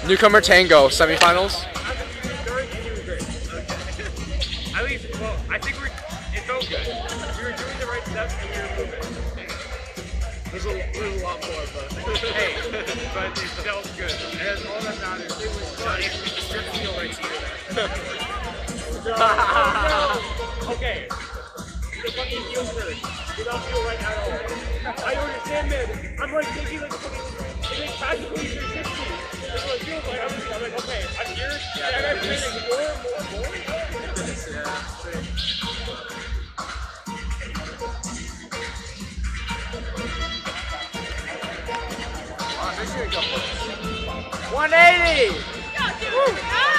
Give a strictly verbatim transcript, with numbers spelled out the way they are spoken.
Newcomer Tango Semifinals. At least, well, I think we're, it felt good. We were doing the right steps and we were moving. There's a, there's a lot more, but hey, but it felt good. And that's all that matters. It was fun. It just didn't feel right to you. Oh, no. Okay. The fucking feel first. Did not feel right at all. I understand, man. I'm like thinking like fucking, it is practically three sixty. That's what it feels like. I'm, just, I'm like, okay, I'm here, yeah, and I'm training more, more, more. one eighty!